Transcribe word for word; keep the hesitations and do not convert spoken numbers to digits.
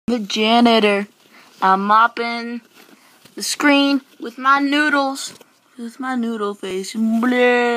The janitor. I'm mopping the screen with my noodles. With my noodle face. Bleh.